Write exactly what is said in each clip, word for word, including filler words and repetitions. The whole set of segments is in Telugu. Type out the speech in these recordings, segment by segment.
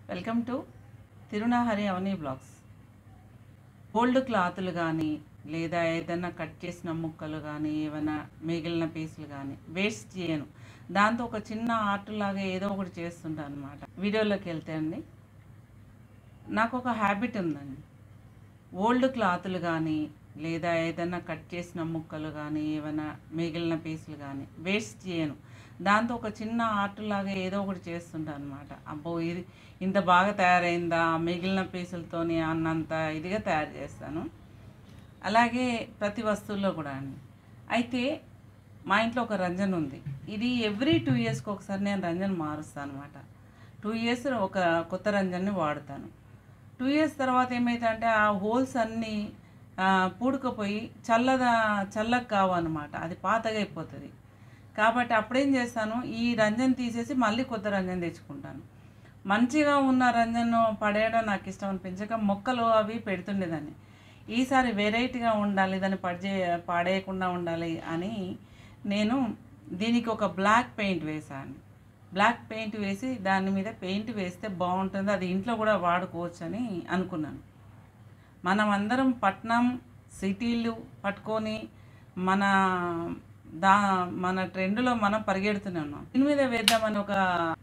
Welcome to Tirunahari Avani blogs. Old క్లాతులు కానీ లేదా ఏదైనా కట్ చేసిన ముక్కలు కానీ ఏమైనా మిగిలిన పీసులు కానీ వేస్ట్ చేయను. దాంతో ఒక చిన్న ఆర్ట్ లాగా ఏదో ఒకటి చేస్తుంటాను అనమాట. వీడియోలోకి వెళ్తే అండి, నాకు ఒక హ్యాబిట్ ఉందండి. ఓల్డ్ క్లాతులు కానీ లేదా ఏదైనా కట్ చేసిన ముక్కలు కానీ ఏమైనా మిగిలిన పీసులు కానీ వేస్ట్ చేయను. దాంతో ఒక చిన్న ఆర్ట్ లాగా ఏదో ఒకటి చేస్తుంటాను అనమాట. అబ్బో, ఇది ఇంత బాగా తయారైందా మిగిలిన పీసులతోని అన్నంత ఇదిగా తయారు చేస్తాను. అలాగే ప్రతి వస్తువుల్లో కూడా అండి. అయితే మా ఇంట్లో ఒక రంజన్ ఉంది. ఇది ఎవ్రీ టూ ఇయర్స్కి ఒకసారి నేను రంజన్ మారుస్తాను అనమాట. టూ ఇయర్స్ ఒక కొత్త రంజన్ని వాడుతాను. టూ ఇయర్స్ తర్వాత ఏమైందంటే ఆ హోల్స్ అన్నీ పూడుకుపోయి చల్లదా చల్లగా కావన్నమాట. అది పాతగా అయిపోతుంది. కాబట్టి అప్పుడేం చేస్తాను, ఈ రంజన్ తీసేసి మళ్ళీ కొత్త రంజన్ తెచ్చుకుంటాను. మంచిగా ఉన్న రంజన్ను పడేయడం నాకు ఇష్టం అనిపించక మొక్కలు అవి పెడుతుండేదాన్ని. ఈసారి వెరైటీగా ఉండాలి, దాన్ని పడిచే పాడేయకుండా ఉండాలి అని నేను దీనికి ఒక బ్లాక్ పెయింట్ వేసాను. బ్లాక్ పెయింట్ వేసి దాని మీద పెయింట్ వేస్తే బాగుంటుంది, అది ఇంట్లో కూడా వాడుకోవచ్చు అని అనుకున్నాను. మనం అందరం పట్నం సిటీలు పట్టుకొని మన దా మన ట్రెండ్లో మనం పరిగెడుతూనే ఉన్నాం. దీని మీద వేద్దామని ఒక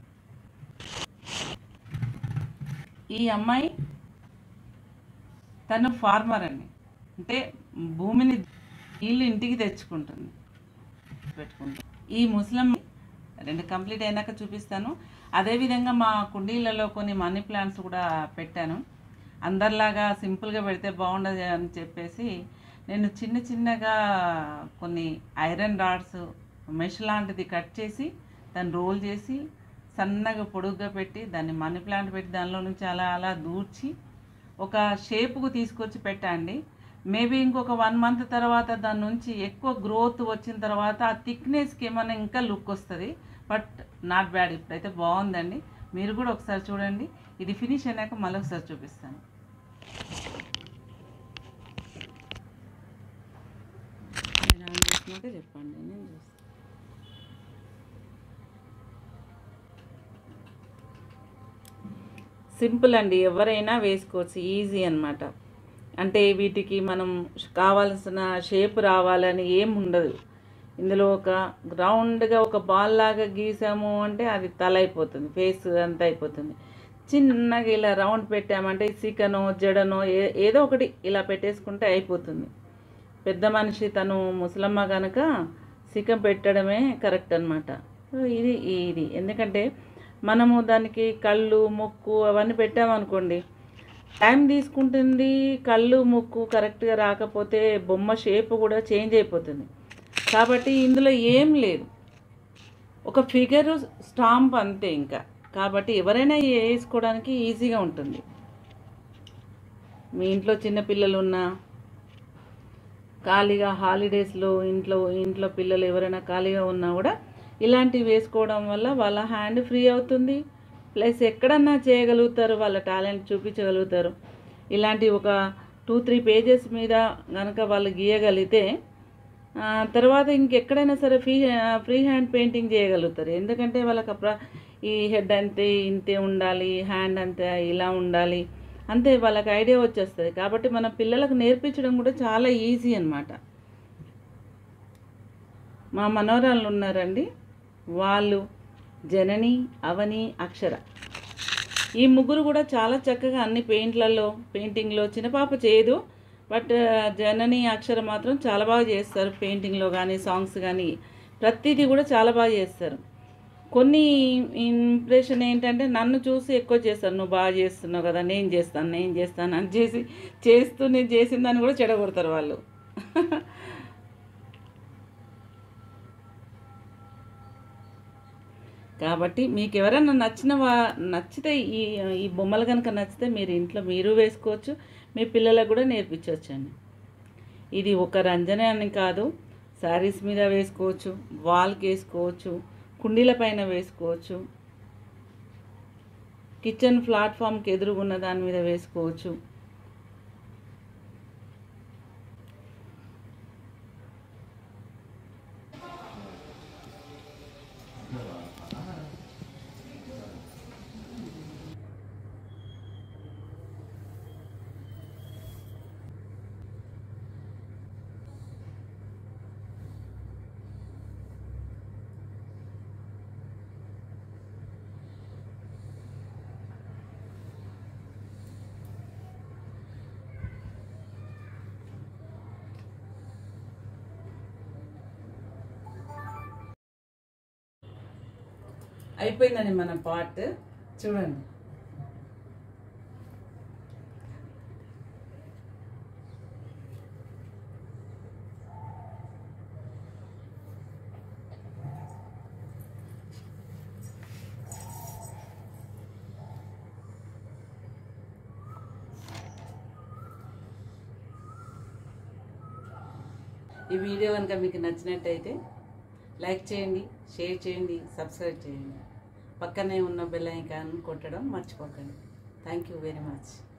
ఈ అమ్మాయి తను ఫార్మర్ అండి. అంటే భూమిని నీళ్ళు ఇంటికి తెచ్చుకుంటుంది పెట్టుకుంటుంది. ఈ ముస్లిం రెండు కంప్లీట్ అయినాక చూపిస్తాను. అదేవిధంగా మా కుండీలలో కొన్ని మనీ ప్లాంట్స్ కూడా పెట్టాను. అందరిలాగా సింపుల్గా పెడితే బాగుండదు అని చెప్పేసి నేను చిన్న చిన్నగా కొన్ని ఐరన్ రాడ్స్ మెష్ లాంటిది కట్ చేసి దాన్ని రోల్ చేసి సన్నగా పొడుగ్గా పెట్టి దాన్ని మనీ ప్లాంట్ పెట్టి దానిలో నుంచి అలా అలా దూర్చి ఒక షేప్కు తీసుకొచ్చి పెట్టండి. మేబీ ఇంకొక వన్ మంత్ తర్వాత దాని నుంచి ఎక్కువ గ్రోత్ వచ్చిన తర్వాత ఆ థిక్నెస్కి ఏమైనా ఇంకా లుక్ వస్తుంది. But not bad. ఇప్పుడైతే బాగుందండి. మీరు కూడా ఒకసారి చూడండి. ఇది ఫినిష్ అయినాక మళ్ళీ ఒకసారి చూపిస్తాను. చెప్పండి, నేను చూస్తాను. సింపుల్ అండి, ఎవరైనా వేసుకోవచ్చు, ఈజీ అన్నమాట. అంటే వీటికి మనం కావాల్సిన షేప్ రావాలని ఏం ఉండదు. ఇందులో ఒక రౌండ్గా ఒక బాల్ లాగా గీసాము అంటే అది తల అయిపోతుంది, ఫేస్ అంతా అయిపోతుంది. చిన్నగా ఇలా రౌండ్ పెట్టామంటే చికెనో జడనో ఏ ఏదో ఒకటి ఇలా పెట్టేసుకుంటే అయిపోతుంది. పెద్ద మనిషి తను ముసలమ్మ కనుక చికెన్ పెట్టడమే కరెక్ట్ అనమాట. ఇది ఇది ఎందుకంటే మనము దానికి కళ్ళు ముక్కు అవన్నీ పెట్టామనుకోండి, టైం తీసుకుంటుంది. కళ్ళు ముక్కు కరెక్ట్గా రాకపోతే బొమ్మ షేప్ కూడా చేంజ్ అయిపోతుంది. కాబట్టి ఇందులో ఏం లేదు, ఒక ఫిగరు స్టాంప్ అంతే ఇంకా. కాబట్టి ఎవరైనా వేసుకోవడానికి ఈజీగా ఉంటుంది. మీ ఇంట్లో చిన్నపిల్లలు ఉన్నా, ఖాళీగా హాలిడేస్లో ఇంట్లో ఇంట్లో పిల్లలు ఎవరైనా ఖాళీగా ఉన్నా కూడా ఇలాంటివి వేసుకోవడం వల్ల వాళ్ళ హ్యాండ్ ఫ్రీ అవుతుంది. ప్లస్ ఎక్కడన్నా చేయగలుగుతారు, వాళ్ళ టాలెంట్ చూపించగలుగుతారు. ఇలాంటి ఒక టూ త్రీ పేజెస్ మీద కనుక వాళ్ళు గీయగలిగితే తర్వాత ఇంకెక్కడైనా సరే ఫ్రీ ఫ్రీ హ్యాండ్ పెయింటింగ్ చేయగలుగుతారు. ఎందుకంటే వాళ్ళకి అప్రా ఈ హెడ్ అంతే ఇంతే ఉండాలి, హ్యాండ్ అంతే ఇలా ఉండాలి, అంతే వాళ్ళకి ఐడియా వచ్చేస్తుంది. కాబట్టి మన పిల్లలకు నేర్పించడం కూడా చాలా ఈజీ అన్నమాట. మా మనవరాళ్ళు ఉన్నారండి, వాళ్ళు జనని, అవని, అక్షర, ఈ ముగ్గురు కూడా చాలా చక్కగా అన్ని పెయింట్లలో పెయింటింగ్లో, చిన్న పాప చేయదు బట్ జనని, అక్షర మాత్రం చాలా బాగా చేస్తారు. పెయింటింగ్లో కానీ సాంగ్స్ కానీ ప్రతిదీ కూడా చాలా బాగా చేస్తారు. కొన్ని ఇంప్రెషన్ ఏంటంటే నన్ను చూసి ఎక్కువ చేస్తాను, నువ్వు బాగా చేస్తున్నావు కదా, నేను చేస్తాను నేను చేస్తాను అని చేసి చేస్తూ నేను చేసిందని కూడా చెడగొడతారు వాళ్ళు. కాబట్టి మీకు ఎవరైనా నచ్చిన వా నచ్చితే ఈ ఈ బొమ్మలు కనుక నచ్చితే మీరు ఇంట్లో మీరు వేసుకోవచ్చు, మీ పిల్లలకు కూడా నేర్పించవచ్చండి. ఇది ఒక రంజనే అని కాదు, శారీస్ మీద వేసుకోవచ్చు, వాల్కి వేసుకోవచ్చు, కుండీల పైన వేసుకోవచ్చు, కిచెన్ ప్లాట్ఫామ్కి ఎదురుగున్న దాని మీద వేసుకోవచ్చు. అయిపోయిందండి మన పార్ట్ చూడండి. ఈ వీడియో కనుక మీకు నచ్చినట్టయితే లైక్ చేయండి, షేర్ చేయండి, సబ్స్క్రైబ్ చేయండి. పక్కనే ఉన్న బెల్ ఐకాన్ కొట్టడం మర్చిపోకండి. Thank you very much.